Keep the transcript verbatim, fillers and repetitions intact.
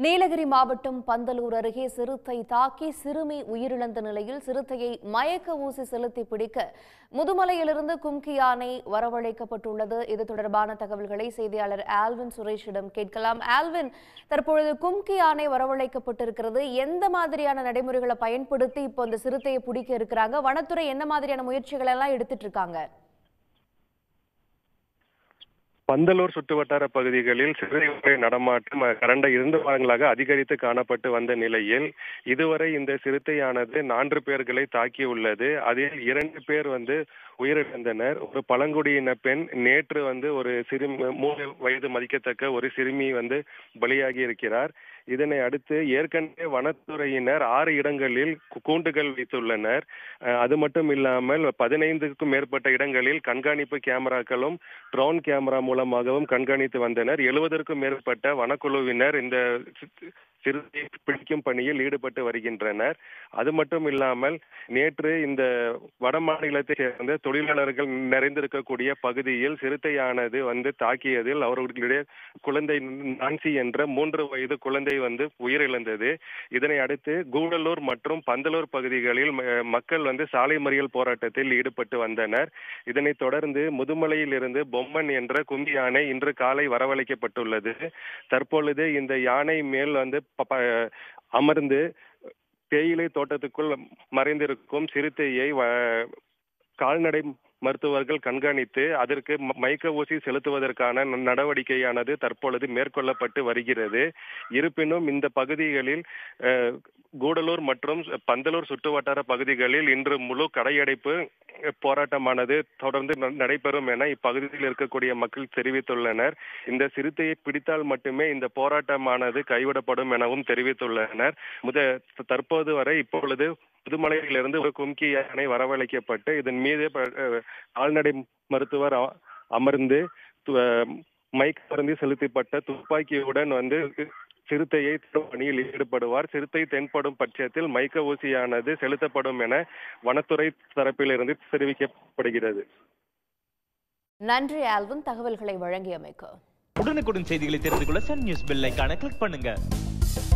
நீலகிரி மாவட்டம் பந்தலூர் அருகே சிறுத்தை தாக்கி சிறுமி உயிரிழந்த நிலையில் சிறுத்தையை மயக்க ஊசி செலுத்தி பிடிக்க முதுமலையிலிருந்து கும்கி யானை வரவழைக்கப்பட்டுள்ளது. இது தொடர்பான தகவல்களை செய்தியாளர் ஆல்வின் சுரேஷிடம் கேட்கலாம். ஆல்வின், தற்பொழுது கும்கி யானை வரவழைக்கப்பட்டிருக்கிறது. எந்த மாதிரியான நடைமுறைகளை பயன்படுத்தி இப்போ இந்த சிறுத்தையை பிடிக்க இருக்கிறாங்க? வனத்துறை என்ன மாதிரியான முயற்சிகள் எல்லாம் எடுத்துட்டு இருக்காங்க? பந்தலூர் சுற்றுவட்டார பகுதிகளில் சிறுத்தை நடமாட்டம் கடந்த இரண்டு வாரங்களாக அதிகரித்து காணப்பட்டு வந்த நிலையில் இதுவரை இந்த சிறுத்தையானது நான்கு பேர்களை தாக்கியுள்ளது. அதில் இரண்டு பேர் வந்து உயிரிழந்தனர். ஒரு பழங்குடியின பெண் நேற்று வந்து ஒரு சிறுமி மூணு வயது மதிக்கத்தக்க ஒரு சிறுமி வந்து பலியாகி இருக்கிறார். இதனை அடுத்து ஏற்கனவே வனத்துறையினர் ஆறு இடங்களில் கூண்டுகள் வைத்துள்ளனர். அது மட்டும் இல்லாமல் பதினைந்துக்கும் மேற்பட்ட இடங்களில் கண்காணிப்பு கேமராக்களும் ட்ரோன் கேமரா மூலமாகவும் கண்காணித்து வந்தனர். எழுபதற்கும் மேற்பட்ட வனக்குழுவினர் இந்த சிறுத்தையை பிடிக்கும் பணியில் ஈடுபட்டு வருகின்றனர். அது மட்டும் இல்லாமல் நேற்று இந்த வட மாநிலத்தை சேர்ந்த தொழிலாளர்கள் நிறைந்திருக்கக்கூடிய பகுதியில் சிறுத்தையானது வந்து தாக்கியதில் அவர்களுடைய குழந்தை நான்சி என்ற மூன்று வயது குழந்தை வந்து உயிரிழந்தது. இதனை அடுத்து கூடலூர் மற்றும் பந்தலூர் பகுதிகளில் மக்கள் வந்து சாலை மறியல் போராட்டத்தில் ஈடுபட்டு வந்தனர். இதனைத் தொடர்ந்து முதுமலையில் இருந்து பொம்மன் என்ற கும்பி யானை இன்று காலை வரவழைக்கப்பட்டுள்ளது. தற்பொழுது இந்த யானை மேல் வந்து அமர்ந்து தேயிலை தோட்டத்துக்குள் மறைந்திருக்கும் சிறுத்தையை கால்நடை மருத்துவர்கள் கண்காணித்து அதற்கு மயக்க ஊசி செலுத்துவதற்கான நடவடிக்கையானது தற்பொழுது மேற்கொள்ளப்பட்டு வருகிறது. இருப்பினும் இந்த பகுதிகளில் கூடலூர் மற்றும் பந்தலூர் சுற்றுவட்டார பகுதிகளில் இன்று முழு கடையடைப்பு போராட்டமானது தொடர்ந்து நடைபெறும் என இப்பகுதியில் இருக்கக்கூடிய மக்கள் தெரிவித்துள்ளனர். இந்த சிறுத்தையை பிடித்தால் மட்டுமே இந்த போராட்டமானது கைவிடப்படும் எனவும் தெரிவித்துள்ளனர். முத தற்போது வரை இப்பொழுது புதுமலையிலிருந்து ஒரு கும்கி யானை வரவழைக்கப்பட்டு இதன் மீது கால்நடை மருத்துவர் அமர்ந்து மைக் மருந்து செலுத்தப்பட்ட துப்பாக்கியுடன் வந்து சிறுத்தையை பணியில் ஈடுபடுவார். சிறுத்தை தென்படும் பட்சத்தில் மைக்க ஊசியானது செலுத்தப்படும் என வனத்துறை தரப்பிலிருந்து தெரிவிக்கப்படுகிறது. நன்றி ஆல்வின், தகவல்களை வழங்கியமைக்கு. உடனுக்குடன் செய்திகளை தெரிந்து கொள்ள சன் நியூஸ் பெல் ஐகானை கிளிக் பண்ணுங்க.